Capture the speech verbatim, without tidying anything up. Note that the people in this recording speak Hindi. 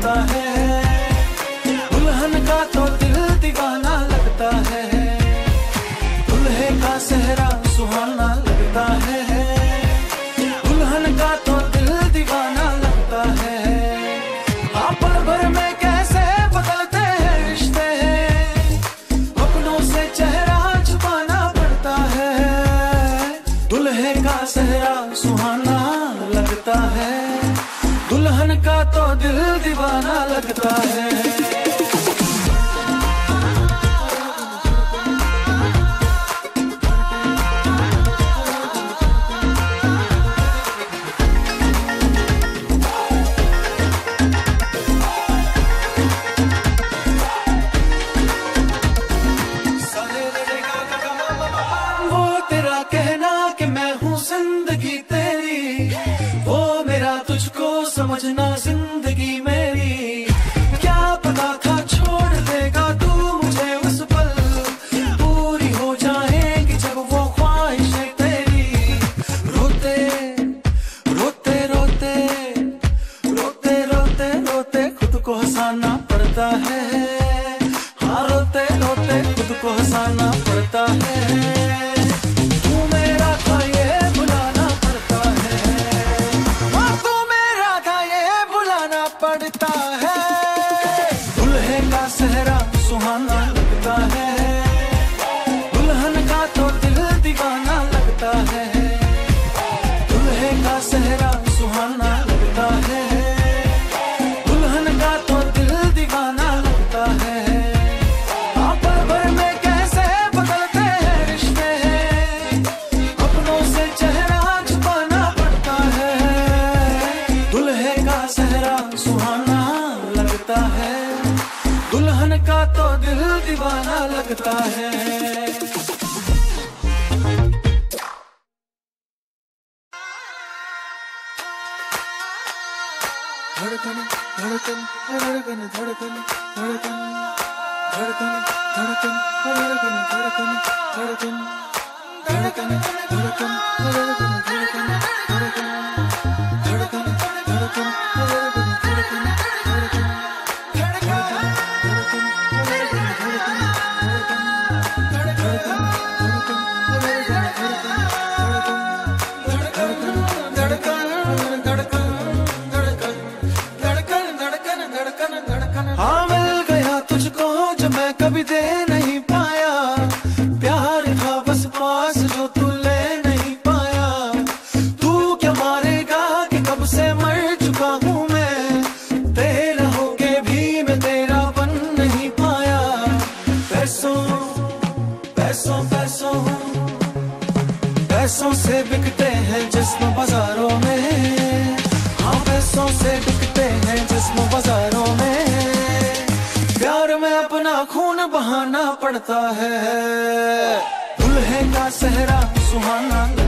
लगता है, दुल्हन का तो दिल दीवाना लगता है, दुल्हे का सेहरा सुहाना लगता है, दुल्हन का तो दिल दीवाना लगता है। हाँ, पल भर में कैसे बदलते हैं रिश्ते, अपनों से चेहरा छुपाना पड़ता है, दुल्हे का सेहरा सुहाना लगता है, दुल्हन का तो दिल दीवाना लगता है। वो तेरा कहना कि मैं हूँ जिंदगी तेरी, वो मेरा तुझको समझना जिंदगी मेरी, क्या पता था छोड़ देगा तू मुझे उस पल, पूरी हो जाएगी जब वो ख्वाहिशें तेरी। रोते रोते रोते रोते रोते रोते खुद को हंसाना पड़ता है, हाँ रोते रोते खुद को हंसाना पड़ता है, तू मेरा था ये बुलाना पड़ता है, हाँ तू मेरा था ये बुलाना पड़ता है, दुल्हे का सेहरा सुहाना लगता है, दुल्हन का तो दिल दीवाना लगता है, दुल्हे का सेहरा सुहाना लगता है, दुल्हन का तो दिल दीवाना लगता है। हाँ, पल भर में कैसे बदलते हैं रिश्ते, अपनों से चेहरा छुपाना पड़ता है, दुल्हे का सेहरा सुहाना लगता है, दुल्हन का तो दिल दीवाना लगता है। धड़कन धड़कन धड़कन धड़कन धड़कन धड़कन धड़कन धड़कन धड़कन धड़कन धड़कन धड़कन धड़कन धड़कन धड़कन धड़कन धड़कन धड़कन धड़कन हाँ, मिल गया तुझको जो मैं कभी दे नहीं पाया, प्यार था बस पास जो तू ले नहीं पाया, तू क्या मारेगा कि कब से मर चुका हूँ मैं, तेरा होके भी मैं तेरा बन नहीं पाया। पैसों पैसों पैसों पैसों से बिकते हैं जिस्म बाजारों में, हाँ पैसों से बिकते हैं जिस्म बाजारों में, प्यार में अपना खून बहाना पड़ता है, दुल्हे का सेहरा सुहाना